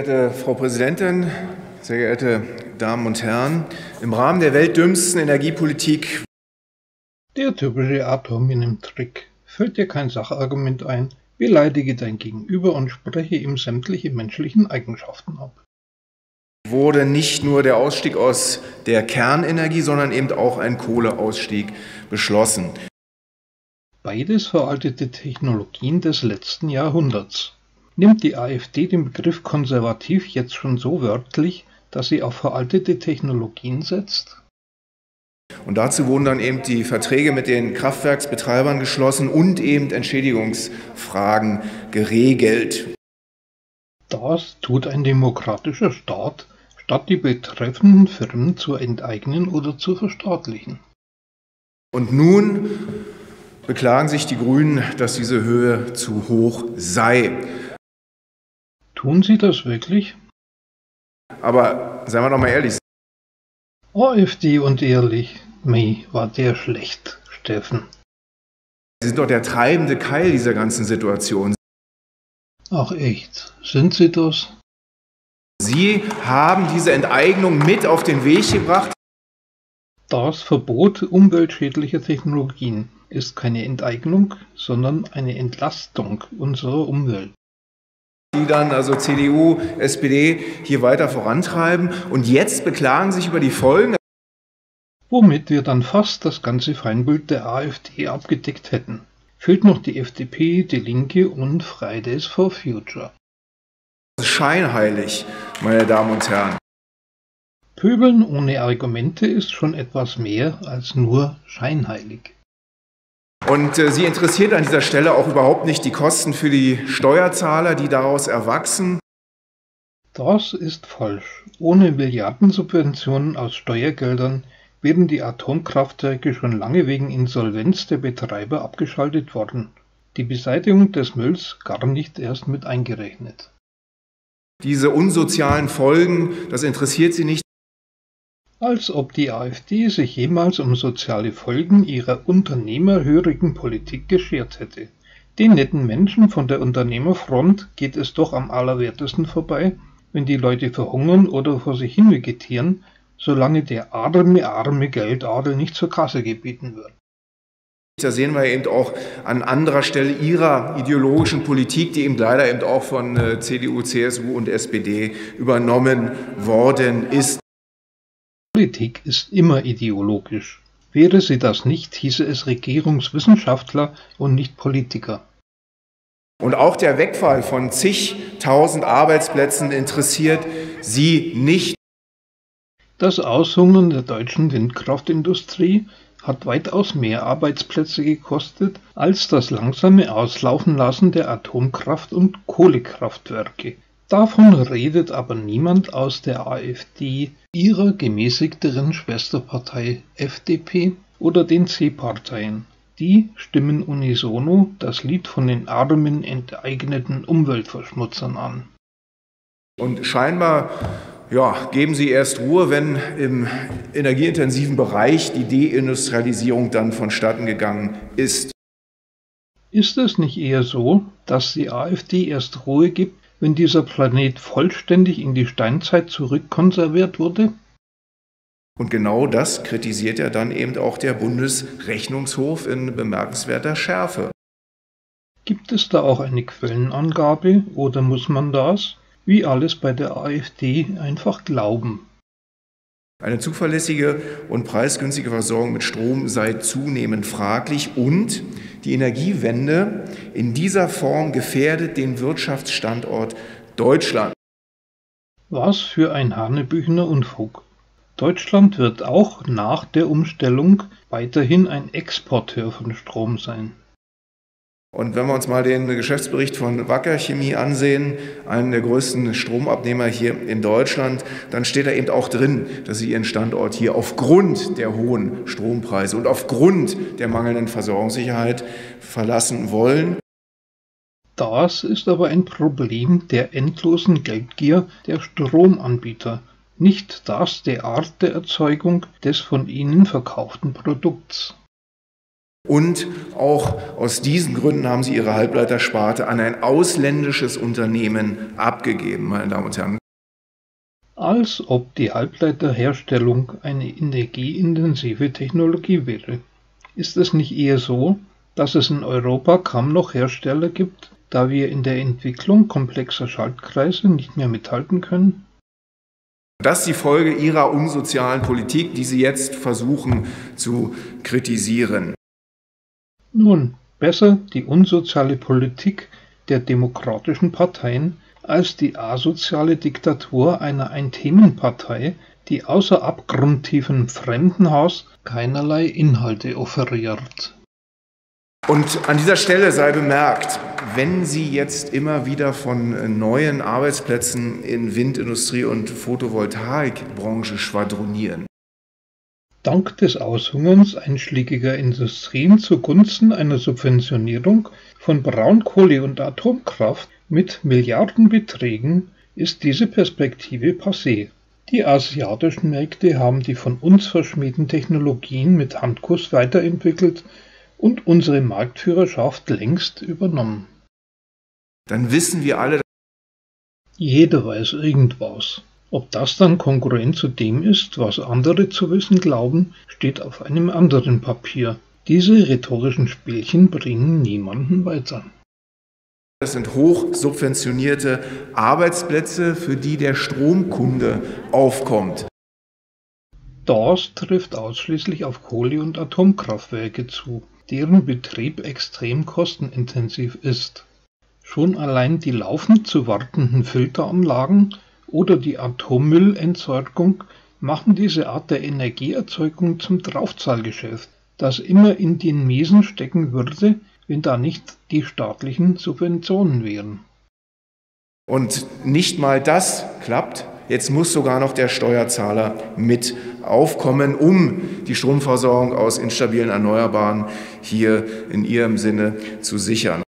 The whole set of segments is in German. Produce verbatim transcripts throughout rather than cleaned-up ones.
geehrte Frau Präsidentin, sehr geehrte Damen und Herren! Im Rahmen der weltdümmsten Energiepolitik. Der typische Atom-Trick. Fällt dir kein Sachargument ein, beleidige dein Gegenüber und spreche ihm sämtliche menschlichen Eigenschaften ab. Wurde nicht nur der Ausstieg aus der Kernenergie, sondern eben auch ein Kohleausstieg beschlossen. Beides veraltete Technologien des letzten Jahrhunderts. Nimmt die AfD den Begriff konservativ jetzt schon so wörtlich, dass sie auf veraltete Technologien setzt? Und dazu wurden dann eben die Verträge mit den Kraftwerksbetreibern geschlossen und eben Entschädigungsfragen geregelt. Das tut ein demokratischer Staat, statt die betreffenden Firmen zu enteignen oder zu verstaatlichen. Und nun beklagen sich die Grünen, dass diese Höhe zu hoch sei. Tun sie das wirklich? Aber seien wir doch mal ehrlich. AfD und ehrlich, mei, war der schlecht, Steffen. Sie sind doch der treibende Keil dieser ganzen Situation. Ach echt, sind sie das? Sie haben diese Enteignung mit auf den Weg gebracht. Das Verbot umweltschädlicher Technologien ist keine Enteignung, sondern eine Entlastung unserer Umwelt. Die dann, also C D U, S P D, hier weiter vorantreiben und jetzt beklagen sich über die Folgen. Womit wir dann fast das ganze Feindbild der AfD abgedeckt hätten. Fehlt noch die F D P, die Linke und Fridays for Future. Das ist scheinheilig, meine Damen und Herren. Pöbeln ohne Argumente ist schon etwas mehr als nur scheinheilig. Und äh, Sie interessiert an dieser Stelle auch überhaupt nicht die Kosten für die Steuerzahler, die daraus erwachsen. Das ist falsch. Ohne Milliardensubventionen aus Steuergeldern wären die Atomkraftwerke schon lange wegen Insolvenz der Betreiber abgeschaltet worden. Die Beseitigung des Mülls gar nicht erst mit eingerechnet. Diese unsozialen Folgen, das interessiert Sie nicht. Als ob die AfD sich jemals um soziale Folgen ihrer unternehmerhörigen Politik geschert hätte. Den netten Menschen von der Unternehmerfront geht es doch am allerwertesten vorbei, wenn die Leute verhungern oder vor sich hin vegetieren, solange der arme, arme Geldadel nicht zur Kasse gebeten wird. Da sehen wir eben auch an anderer Stelle Ihrer ideologischen Politik, die eben leider eben auch von C D U, C S U und S P D übernommen worden ist. Politik ist immer ideologisch. Wäre sie das nicht, hieße es Regierungswissenschaftler und nicht Politiker. Und auch der Wegfall von zigtausend Arbeitsplätzen interessiert Sie nicht. Das Aushungern der deutschen Windkraftindustrie hat weitaus mehr Arbeitsplätze gekostet als das langsame Auslaufen lassen der Atomkraft- und Kohlekraftwerke. Davon redet aber niemand aus der AfD, ihrer gemäßigteren Schwesterpartei F D P oder den C-Parteien. Die stimmen unisono das Lied von den armen, enteigneten Umweltverschmutzern an. Und scheinbar ja, geben Sie erst Ruhe, wenn im energieintensiven Bereich die Deindustrialisierung dann vonstatten gegangen ist. Ist es nicht eher so, dass die AfD erst Ruhe gibt, wenn dieser Planet vollständig in die Steinzeit zurückkonserviert wurde? Und genau das kritisiert ja dann eben auch der Bundesrechnungshof in bemerkenswerter Schärfe. Gibt es da auch eine Quellenangabe oder muss man das, wie alles bei der AfD, einfach glauben? Eine zuverlässige und preisgünstige Versorgung mit Strom sei zunehmend fraglich und die Energiewende in dieser Form gefährdet den Wirtschaftsstandort Deutschland. Was für ein hanebüchener Unfug. Deutschland wird auch nach der Umstellung weiterhin ein Exporteur von Strom sein. Und wenn wir uns mal den Geschäftsbericht von Wacker Chemie ansehen, einem der größten Stromabnehmer hier in Deutschland, dann steht da eben auch drin, dass sie ihren Standort hier aufgrund der hohen Strompreise und aufgrund der mangelnden Versorgungssicherheit verlassen wollen. Das ist aber ein Problem der endlosen Geldgier der Stromanbieter, nicht das der Art der Erzeugung des von ihnen verkauften Produkts. Und auch aus diesen Gründen haben sie ihre Halbleitersparte an ein ausländisches Unternehmen abgegeben, meine Damen und Herren. Als ob die Halbleiterherstellung eine energieintensive Technologie wäre. Ist es nicht eher so, dass es in Europa kaum noch Hersteller gibt, da wir in der Entwicklung komplexer Schaltkreise nicht mehr mithalten können? Das ist die Folge ihrer unsozialen Politik, die sie jetzt versuchen zu kritisieren. Nun, besser die unsoziale Politik der demokratischen Parteien als die asoziale Diktatur einer Ein-Themen-Partei, die außer abgrundtiefem Fremdenhass keinerlei Inhalte offeriert. Und an dieser Stelle sei bemerkt, wenn Sie jetzt immer wieder von neuen Arbeitsplätzen in Windindustrie und Photovoltaikbranche schwadronieren. Dank des Aushungerns einschlägiger Industrien zugunsten einer Subventionierung von Braunkohle und Atomkraft mit Milliardenbeträgen ist diese Perspektive passé. Die asiatischen Märkte haben die von uns verschmähten Technologien mit Handkuss weiterentwickelt und unsere Marktführerschaft längst übernommen. Dann wissen wir alle, jeder weiß irgendwas. Ob das dann konkurrent zu dem ist, was andere zu wissen glauben, steht auf einem anderen Papier. Diese rhetorischen Spielchen bringen niemanden weiter. Das sind hoch subventionierte Arbeitsplätze, für die der Stromkunde aufkommt. Das trifft ausschließlich auf Kohle- und Atomkraftwerke zu, deren Betrieb extrem kostenintensiv ist. Schon allein die laufend zu wartenden Filteranlagen oder die Atommüllentsorgung machen diese Art der Energieerzeugung zum Draufzahlgeschäft, das immer in den Miesen stecken würde, wenn da nicht die staatlichen Subventionen wären. Und nicht mal das klappt. Jetzt muss sogar noch der Steuerzahler mit aufkommen, um die Stromversorgung aus instabilen Erneuerbaren hier in ihrem Sinne zu sichern.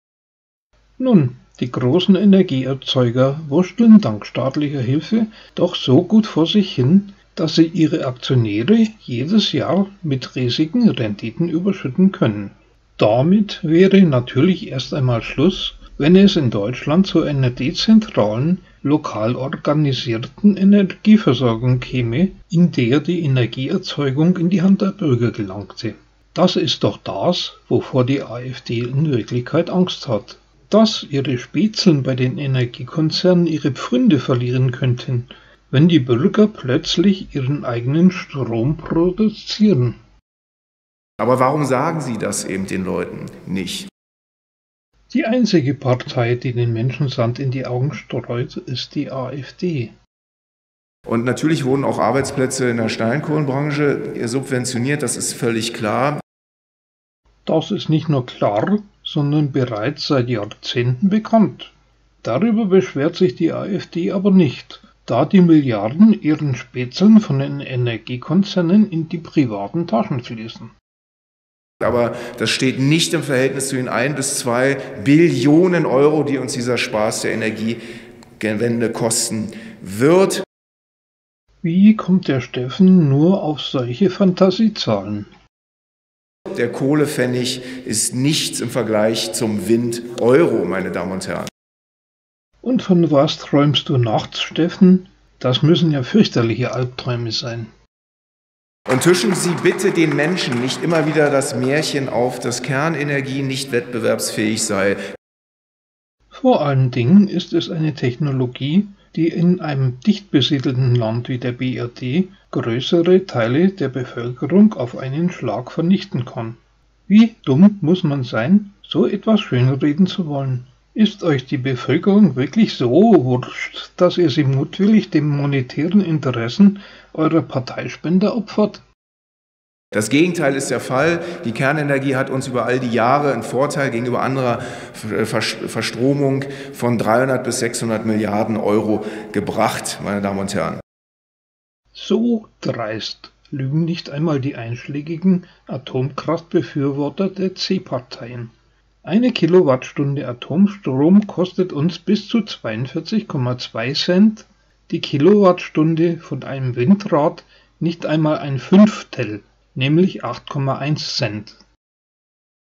Nun, die großen Energieerzeuger wursteln dank staatlicher Hilfe doch so gut vor sich hin, dass sie ihre Aktionäre jedes Jahr mit riesigen Renditen überschütten können. Damit wäre natürlich erst einmal Schluss, wenn es in Deutschland zu einer dezentralen, lokal organisierten Energieversorgung käme, in der die Energieerzeugung in die Hand der Bürger gelangte. Das ist doch das, wovor die AfD in Wirklichkeit Angst hat. Dass ihre Spätzeln bei den Energiekonzernen ihre Pfründe verlieren könnten, wenn die Bürger plötzlich ihren eigenen Strom produzieren. Aber warum sagen Sie das eben den Leuten nicht? Die einzige Partei, die den Menschen Sand in die Augen streut, ist die AfD. Und natürlich wurden auch Arbeitsplätze in der Steinkohlenbranche subventioniert, das ist völlig klar. Das ist nicht nur klar, sondern bereits seit Jahrzehnten bekannt. Darüber beschwert sich die AfD aber nicht, da die Milliarden ihren Spätzeln von den Energiekonzernen in die privaten Taschen fließen. Aber das steht nicht im Verhältnis zu den ein bis zwei Billionen Euro, die uns dieser Spaß der Energiewende kosten wird. Wie kommt der Steffen nur auf solche Fantasiezahlen? Der Kohlepfennig ist nichts im Vergleich zum Wind-Euro, meine Damen und Herren. Und von was träumst du nachts, Steffen? Das müssen ja fürchterliche Albträume sein. Und tischen Sie bitte den Menschen nicht immer wieder das Märchen auf, dass Kernenergie nicht wettbewerbsfähig sei. Vor allen Dingen ist es eine Technologie, die in einem dicht besiedelten Land wie der B R D größere Teile der Bevölkerung auf einen Schlag vernichten kann. Wie dumm muss man sein, so etwas schönreden zu wollen? Ist euch die Bevölkerung wirklich so wurscht, dass ihr sie mutwillig den monetären Interessen eurer Parteispender opfert? Das Gegenteil ist der Fall. Die Kernenergie hat uns über all die Jahre einen Vorteil gegenüber anderer Verstromung von dreihundert bis sechshundert Milliarden Euro gebracht, meine Damen und Herren. So dreist lügen nicht einmal die einschlägigen Atomkraftbefürworter der C-Parteien. Eine Kilowattstunde Atomstrom kostet uns bis zu zweiundvierzig Komma zwei Cent, die Kilowattstunde von einem Windrad nicht einmal ein Fünftel, nämlich acht Komma eins Cent.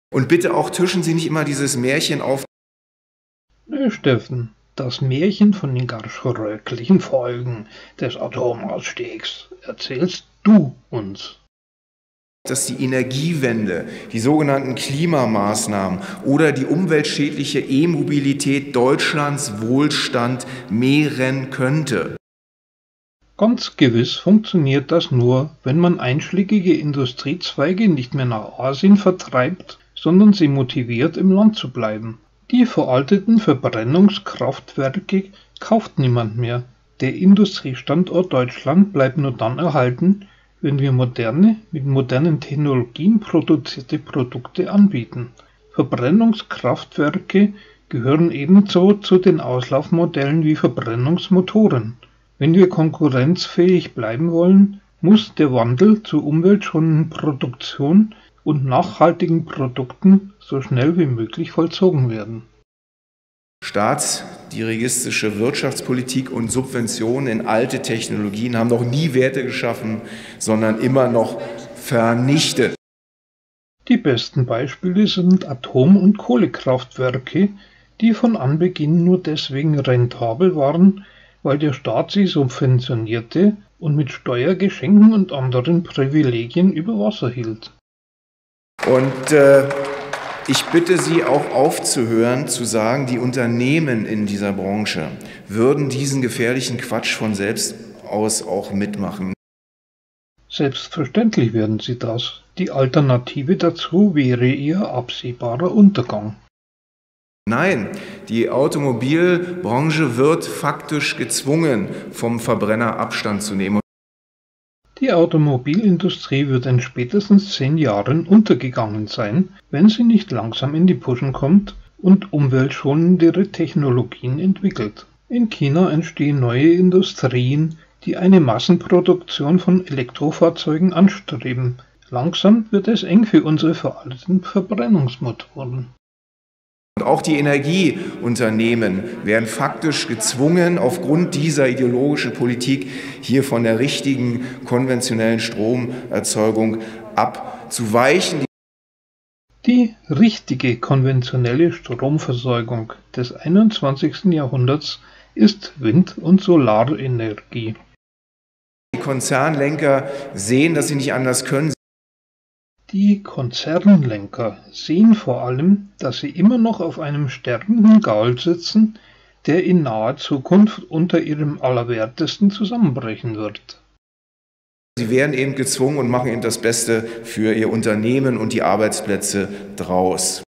Und bitte auch tischen Sie nicht immer dieses Märchen auf. Nö, Steffen, das Märchen von den gar schrecklichen Folgen des Atomausstiegs erzählst du uns. Dass die Energiewende, die sogenannten Klimamaßnahmen oder die umweltschädliche E-Mobilität Deutschlands Wohlstand mehren könnte. Ganz gewiss funktioniert das nur, wenn man einschlägige Industriezweige nicht mehr nach Asien vertreibt, sondern sie motiviert, im Land zu bleiben. Die veralteten Verbrennungskraftwerke kauft niemand mehr. Der Industriestandort Deutschland bleibt nur dann erhalten, wenn wir moderne, mit modernen Technologien produzierte Produkte anbieten. Verbrennungskraftwerke gehören ebenso zu den Auslaufmodellen wie Verbrennungsmotoren. Wenn wir konkurrenzfähig bleiben wollen, muss der Wandel zur umweltschonenden Produktion und nachhaltigen Produkten so schnell wie möglich vollzogen werden. Staatsdirigistische Wirtschaftspolitik und Subventionen in alte Technologien haben noch nie Werte geschaffen, sondern immer noch vernichtet. Die besten Beispiele sind Atom- und Kohlekraftwerke, die von Anbeginn nur deswegen rentabel waren, weil der Staat sie subventionierte und mit Steuergeschenken und anderen Privilegien über Wasser hielt. Und äh, ich bitte Sie auch aufzuhören, zu sagen, die Unternehmen in dieser Branche würden diesen gefährlichen Quatsch von selbst aus auch mitmachen. Selbstverständlich werden sie das. Die Alternative dazu wäre ihr absehbarer Untergang. Nein, die Automobilbranche wird faktisch gezwungen, vom Verbrenner Abstand zu nehmen. Die Automobilindustrie wird in spätestens zehn Jahren untergegangen sein, wenn sie nicht langsam in die Puschen kommt und umweltschonendere Technologien entwickelt. In China entstehen neue Industrien, die eine Massenproduktion von Elektrofahrzeugen anstreben. Langsam wird es eng für unsere veralteten Verbrennungsmotoren. Und auch die Energieunternehmen werden faktisch gezwungen, aufgrund dieser ideologischen Politik hier von der richtigen konventionellen Stromerzeugung abzuweichen. Die richtige konventionelle Stromversorgung des einundzwanzigsten Jahrhunderts ist Wind- und Solarenergie. Die Konzernlenker sehen, dass sie nicht anders können. Die Konzernlenker sehen vor allem, dass sie immer noch auf einem sterbenden Gaul sitzen, der in naher Zukunft unter ihrem Allerwertesten zusammenbrechen wird. Sie werden eben gezwungen und machen eben das Beste für ihr Unternehmen und die Arbeitsplätze draus.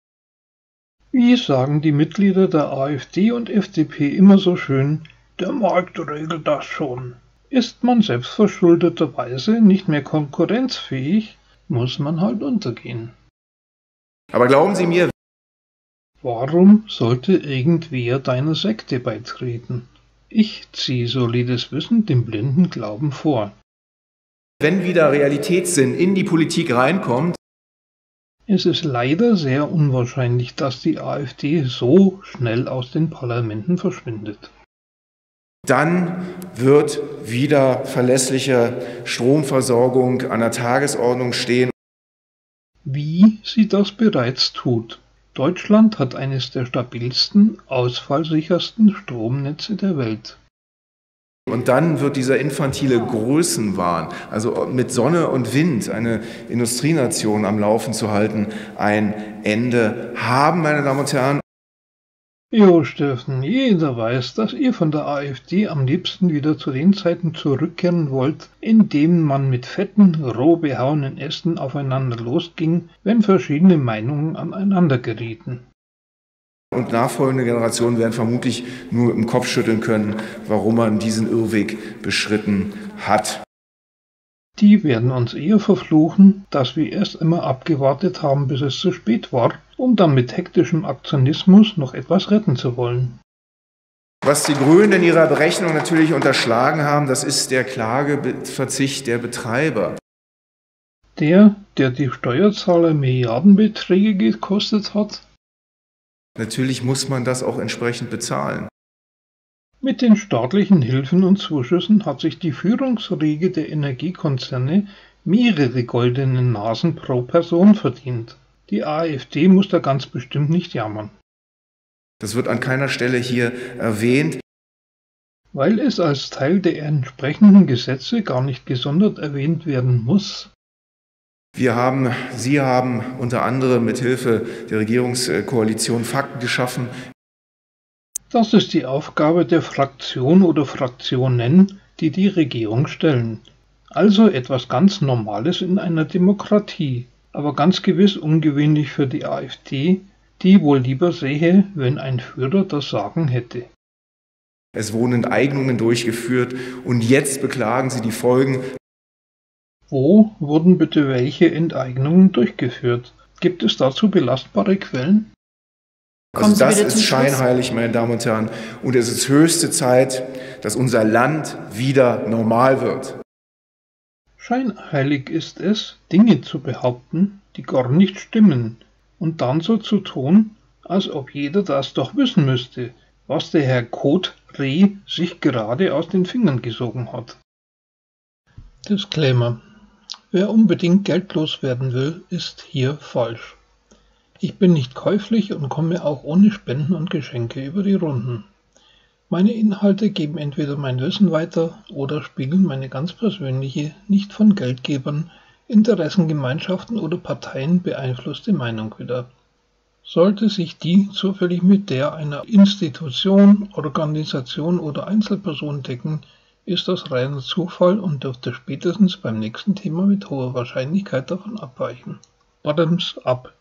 Wie sagen die Mitglieder der AfD und F D P immer so schön, der Markt regelt das schon. Ist man selbstverschuldeterweise nicht mehr konkurrenzfähig, muss man halt untergehen. Aber glauben Sie mir, warum sollte irgendwer deiner Sekte beitreten? Ich ziehe solides Wissen dem blinden Glauben vor. Wenn wieder Realitätssinn in die Politik reinkommt, es ist leider sehr unwahrscheinlich, dass die AfD so schnell aus den Parlamenten verschwindet. Dann wird wieder verlässliche Stromversorgung an der Tagesordnung stehen. Wie sie das bereits tut. Deutschland hat eines der stabilsten, ausfallsichersten Stromnetze der Welt. Und dann wird dieser infantile Größenwahn, also mit Sonne und Wind eine Industrienation am Laufen zu halten, ein Ende haben, meine Damen und Herren. Jo, Steffen, jeder weiß, dass ihr von der AfD am liebsten wieder zu den Zeiten zurückkehren wollt, in denen man mit fetten, roh behauenen Ästen aufeinander losging, wenn verschiedene Meinungen aneinander gerieten. Und nachfolgende Generationen werden vermutlich nur im Kopf schütteln können, warum man diesen Irrweg beschritten hat. Die werden uns eher verfluchen, dass wir erst immer abgewartet haben, bis es zu spät war, um dann mit hektischem Aktionismus noch etwas retten zu wollen. Was die Grünen in ihrer Berechnung natürlich unterschlagen haben, das ist der Klageverzicht der Betreiber. Der, der die Steuerzahler Milliardenbeträge gekostet hat? Natürlich muss man das auch entsprechend bezahlen. Mit den staatlichen Hilfen und Zuschüssen hat sich die Führungsriege der Energiekonzerne mehrere goldene Nasen pro Person verdient. Die AfD muss da ganz bestimmt nicht jammern. Das wird an keiner Stelle hier erwähnt. Weil es als Teil der entsprechenden Gesetze gar nicht gesondert erwähnt werden muss. Wir haben, Sie haben unter anderem mit Hilfe der Regierungskoalition Fakten geschaffen. Das ist die Aufgabe der Fraktion oder Fraktionen, die die Regierung stellen. Also etwas ganz Normales in einer Demokratie, aber ganz gewiss ungewöhnlich für die AfD, die wohl lieber sähe, wenn ein Führer das Sagen hätte. Es wurden Enteignungen durchgeführt und jetzt beklagen Sie die Folgen. Wo wurden bitte welche Enteignungen durchgeführt? Gibt es dazu belastbare Quellen? Also das ist scheinheilig, meine Damen und Herren, und es ist höchste Zeit, dass unser Land wieder normal wird. Scheinheilig ist es, Dinge zu behaupten, die gar nicht stimmen, und dann so zu tun, als ob jeder das doch wissen müsste, was der Herr Kot-Reh sich gerade aus den Fingern gesogen hat. Disclaimer: Wer unbedingt Geld loswerden will, ist hier falsch. Ich bin nicht käuflich und komme auch ohne Spenden und Geschenke über die Runden. Meine Inhalte geben entweder mein Wissen weiter oder spiegeln meine ganz persönliche, nicht von Geldgebern, Interessengemeinschaften oder Parteien beeinflusste Meinung wider. Sollte sich die zufällig mit der einer Institution, Organisation oder Einzelperson decken, ist das reiner Zufall und dürfte spätestens beim nächsten Thema mit hoher Wahrscheinlichkeit davon abweichen. Bottoms up.